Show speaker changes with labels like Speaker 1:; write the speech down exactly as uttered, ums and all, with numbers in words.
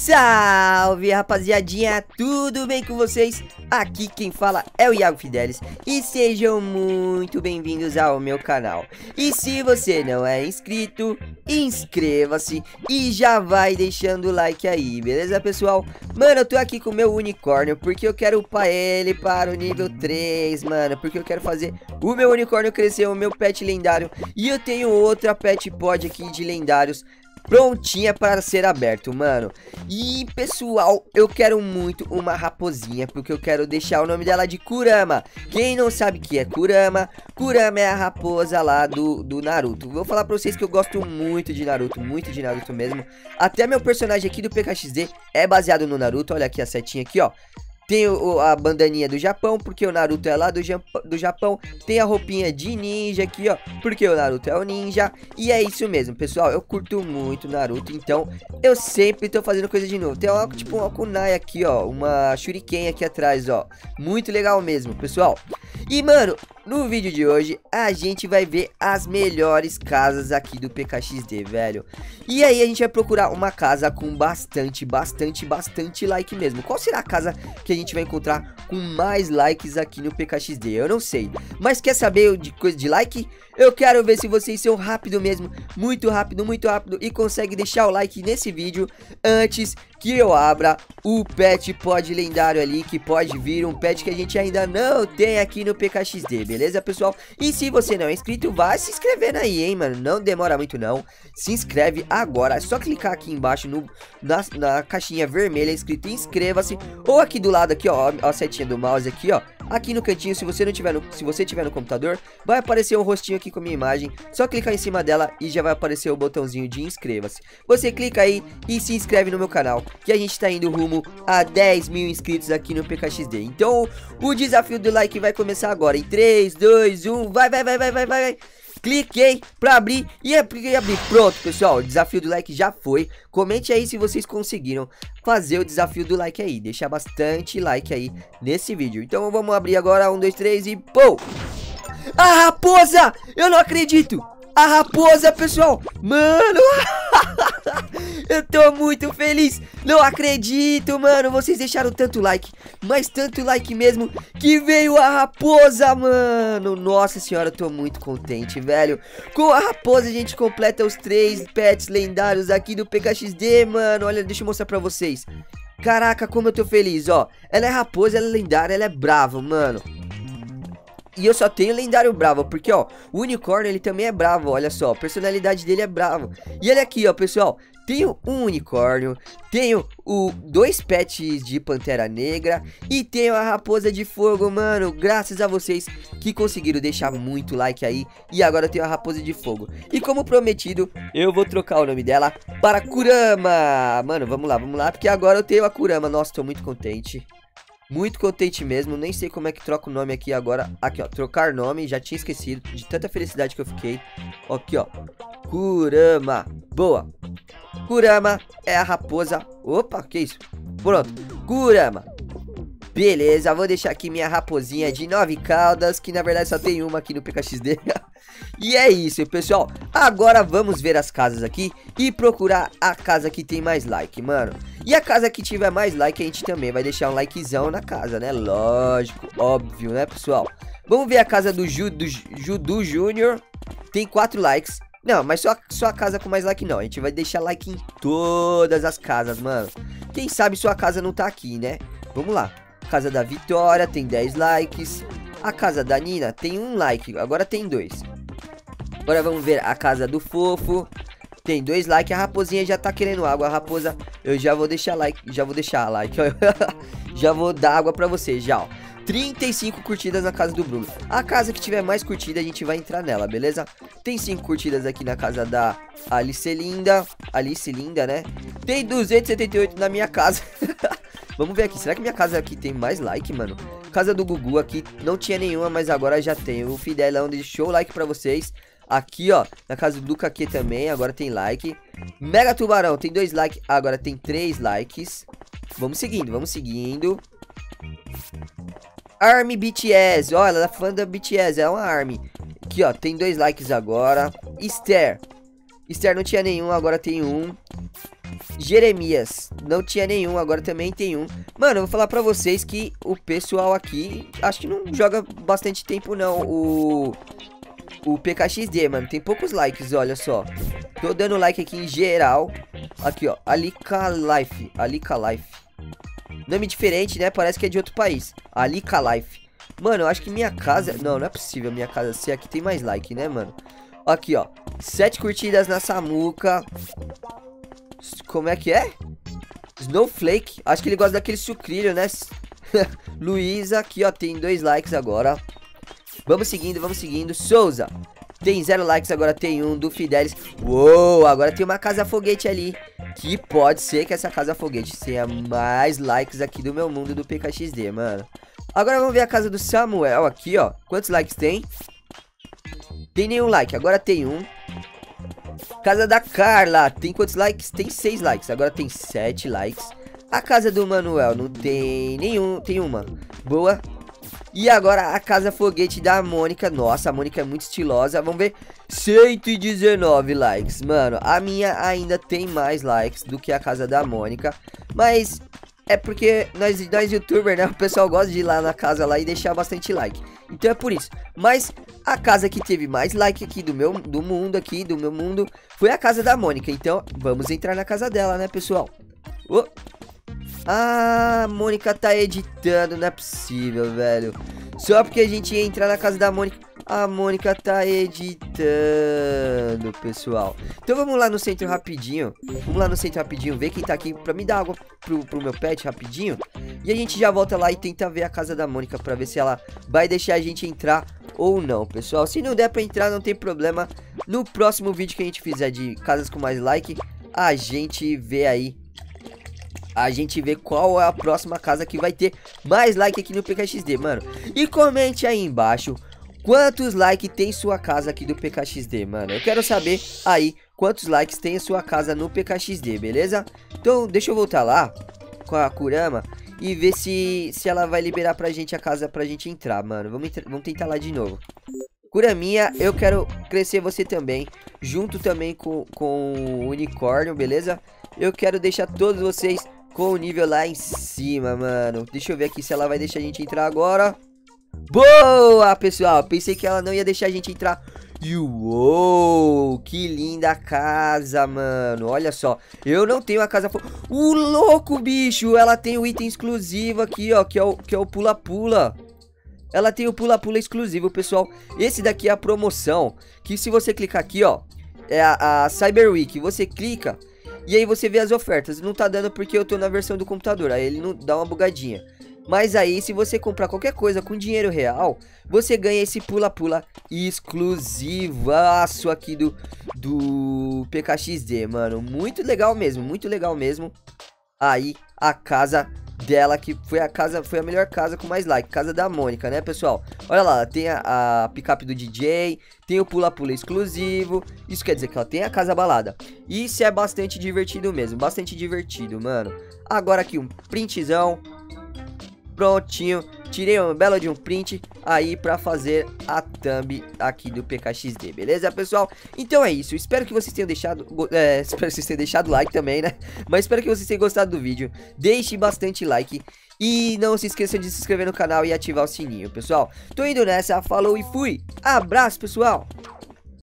Speaker 1: Salve, rapaziadinha, tudo bem com vocês? Aqui quem fala é o Iago Fidelis e sejam muito bem-vindos ao meu canal. E se você não é inscrito, inscreva-se e já vai deixando o like aí, beleza, pessoal? Mano, eu tô aqui com o meu unicórnio porque eu quero upar ele para o nível três, mano, porque eu quero fazer o meu unicórnio crescer, o meu pet lendário. E eu tenho outra pet pod aqui de lendários prontinha para ser aberto, mano. E pessoal, eu quero muito uma raposinha, porque eu quero deixar o nome dela de Kurama. Quem não sabe o que é Kurama, Kurama é a raposa lá do, do Naruto. Vou falar pra vocês que eu gosto muito de Naruto, muito de Naruto mesmo. Até meu personagem aqui do P K X D é baseado no Naruto. Olha aqui a setinha aqui, ó. Tem o, a bandaninha do Japão, porque o Naruto é lá do, do Japão. Tem a roupinha de ninja aqui, ó, porque o Naruto é o ninja. E é isso mesmo, pessoal, eu curto muito Naruto, então eu sempre tô fazendo coisa de novo. Tem um, tipo uma kunai aqui, ó, uma shuriken aqui atrás, ó. Muito legal mesmo, pessoal. E, mano, no vídeo de hoje a gente vai ver as melhores casas aqui do P K X D, velho. E aí a gente vai procurar uma casa com bastante, bastante, bastante like mesmo. Qual será a casa que a gente vai encontrar com mais likes aqui no P K X D? Eu não sei. Mas quer saber de coisa de like? Eu quero ver se vocês são rápido mesmo, muito rápido, muito rápido, e conseguem deixar o like nesse vídeo antes que eu abra o pet pod lendário ali, que pode vir um pet que a gente ainda não tem aqui no P K X D, beleza, pessoal? E se você não é inscrito, vai se inscrevendo aí, hein, mano, não demora muito não. Se inscreve agora, é só clicar aqui embaixo no, na, na caixinha vermelha escrito inscreva-se, ou aqui do lado aqui, ó, a setinha do mouse aqui, ó. Aqui no cantinho, se você não tiver no, se você tiver no computador, vai aparecer um rostinho aqui com a minha imagem. Só clicar em cima dela e já vai aparecer o botãozinho de inscreva-se. Você clica aí e se inscreve no meu canal, que a gente tá indo rumo a dez mil inscritos aqui no P K X D. Então, o desafio do like vai começar agora. Em três, dois, um, vai, vai, vai, vai, vai, vai. Cliquei pra abrir e abrir, abrir. Pronto, pessoal, o desafio do like já foi. Comente aí se vocês conseguiram fazer o desafio do like aí. Deixa bastante like aí nesse vídeo. Então vamos abrir agora, um, dois, três e pô! A raposa! Eu não acredito! A raposa, pessoal! Mano! Eu tô muito feliz! Não acredito, mano! Vocês deixaram tanto like, mas tanto like mesmo, que veio a raposa, mano! Nossa senhora, eu tô muito contente, velho! Com a raposa a gente completa os três pets lendários aqui do P K X D, mano! Olha, deixa eu mostrar pra vocês. Caraca, como eu tô feliz, ó! Ela é raposa, ela é lendária, ela é brava, mano! E eu só tenho lendário bravo, porque, ó, o unicórnio, ele também é bravo, olha só, a personalidade dele é bravo. E olha aqui, ó, pessoal, tenho um unicórnio, tenho o dois pets de pantera negra e tenho a raposa de fogo, mano. Graças a vocês que conseguiram deixar muito like aí. E agora eu tenho a raposa de fogo. E como prometido, eu vou trocar o nome dela para Kurama. Mano, vamos lá, vamos lá, porque agora eu tenho a Kurama. Nossa, tô muito contente. Muito contente mesmo, nem sei como é que troca o nome aqui agora. Aqui, ó, trocar nome, já tinha esquecido de tanta felicidade que eu fiquei. Aqui, ó, Kurama, boa. Kurama é a raposa. Opa, que isso? Pronto, Kurama. Beleza, vou deixar aqui minha raposinha de nove caudas, que na verdade só tem uma aqui no P K X D. E é isso, pessoal. Agora vamos ver as casas aqui e procurar a casa que tem mais like, mano. E a casa que tiver mais like, a gente também vai deixar um likezão na casa, né? Lógico, óbvio, né, pessoal? Vamos ver a casa do Judu, Judu Júnior. Tem quatro likes. Não, mas só, só a casa com mais like não. A gente vai deixar like em todas as casas, mano. Quem sabe sua casa não tá aqui, né? Vamos lá. Casa da Vitória tem dez likes. A casa da Nina tem um like, agora tem dois. Agora vamos ver a casa do Fofo. Tem dois likes, a raposinha já tá querendo água. A raposa, eu já vou deixar like, já vou deixar like. Já vou dar água pra vocês, já, ó. trinta e cinco curtidas na casa do Bruno. A casa que tiver mais curtida, a gente vai entrar nela, beleza? Tem cinco curtidas aqui na casa da Alice Linda. Alice Linda, né? Tem duzentos e setenta e oito na minha casa. Vamos ver aqui, será que minha casa aqui tem mais like, mano? Casa do Gugu aqui não tinha nenhuma, mas agora já tem. O Fidelão deixou o like pra vocês. Aqui, ó, na casa do Duca aqui também, agora tem like. Mega Tubarão tem dois likes, agora tem três likes. Vamos seguindo, vamos seguindo. Army B T S, ó, ela é fã da B T S, é uma Army. Aqui, ó, tem dois likes agora. Esther, Esther não tinha nenhum, agora tem um. Jeremias, não tinha nenhum, agora também tem um. Mano, eu vou falar pra vocês que o pessoal aqui, acho que não joga bastante tempo não, o... O P K X D, mano, tem poucos likes, olha só. Tô dando like aqui em geral. Aqui, ó, Alika Life, Alika Life. Nome diferente, né, parece que é de outro país. Alika Life. Mano, eu acho que minha casa... Não, não é possível minha casa ser aqui, tem mais like, né, mano. Aqui, ó, sete curtidas na Samuca. Como é que é? Snowflake. Acho que ele gosta daquele sucrilho, né? Luísa, aqui, ó, tem dois likes agora. Vamos seguindo, vamos seguindo. Souza, tem zero likes, agora tem um. Do Fidelis. Uou, agora tem uma casa foguete ali. Que pode ser que essa casa foguete tenha mais likes aqui do meu mundo do P K X D, mano. Agora vamos ver a casa do Samuel aqui, ó. Quantos likes tem? Tem nenhum like, agora tem um. Casa da Carla, tem quantos likes? Tem seis likes, agora tem sete likes. A casa do Manuel não tem nenhum, tem uma. Boa. E agora a casa foguete da Mônica. Nossa, a Mônica é muito estilosa. Vamos ver, cento e dezenove likes. Mano, a minha ainda tem mais likes do que a casa da Mônica. Mas é porque nós, nós youtubers, né, o pessoal gosta de ir lá na casa lá e deixar bastante like. Então é por isso. Mas a casa que teve mais like aqui do meu do mundo aqui, do meu mundo, foi a casa da Mônica. Então vamos entrar na casa dela, né, pessoal? Oh. Ah, a Mônica tá editando, não é possível, velho. Só porque a gente ia entrar na casa da Mônica. A Mônica tá editando, pessoal. Então vamos lá no centro rapidinho. Vamos lá no centro rapidinho, ver quem tá aqui pra me dar água pro, pro meu pet rapidinho. E a gente já volta lá e tenta ver a casa da Mônica pra ver se ela vai deixar a gente entrar ou não, pessoal. Se não der pra entrar, não tem problema. No próximo vídeo que a gente fizer de casas com mais like, a gente vê aí. A gente vê qual é a próxima casa que vai ter mais like aqui no P K X D, mano. E comente aí embaixo quantos likes tem sua casa aqui do P K X D, mano. Eu quero saber aí quantos likes tem a sua casa no P K X D, beleza? Então deixa eu voltar lá com a Kurama e ver se, se ela vai liberar pra gente a casa pra gente entrar, mano. Vamos, vamos tentar lá de novo. Kuraminha, eu quero crescer você também, junto também com, com o unicórnio, beleza? Eu quero deixar todos vocês com o nível lá em cima, mano. Deixa eu ver aqui se ela vai deixar a gente entrar agora. Boa, pessoal. Pensei que ela não ia deixar a gente entrar. E uou, que linda casa, mano. Olha só, eu não tenho a casa... O louco, bicho. Ela tem o item exclusivo aqui, ó, que é o que é o pula-pula. Ela tem o pula-pula exclusivo, pessoal. Esse daqui é a promoção, que se você clicar aqui, ó, é a, a Cyber Week. Você clica... E aí você vê as ofertas. Não tá dando porque eu tô na versão do computador. Aí ele não dá uma bugadinha. Mas aí se você comprar qualquer coisa com dinheiro real, você ganha esse pula-pula exclusivaço aqui do, do P K X D, mano. Muito legal mesmo, muito legal mesmo. Aí a casa dela, que foi a casa, foi a melhor casa com mais like, casa da Mônica, né, pessoal? Olha lá, tem a, a picape do D J, tem o pula-pula exclusivo. Isso quer dizer que ela tem a casa balada. Isso é bastante divertido mesmo, bastante divertido, mano. Agora aqui um printzão. Prontinho, tirei um belo de um print aí pra fazer a thumb aqui do P K X D, beleza, pessoal? Então é isso, espero que vocês tenham deixado, é, espero que vocês tenham deixado like também, né? Mas espero que vocês tenham gostado do vídeo, deixe bastante like e não se esqueçam de se inscrever no canal e ativar o sininho, pessoal. Tô indo nessa, falou e fui, abraço, pessoal!